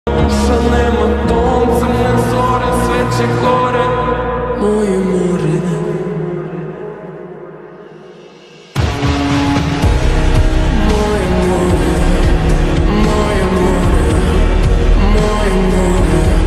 Duša nema ton, crne zore, sve će gore. Moju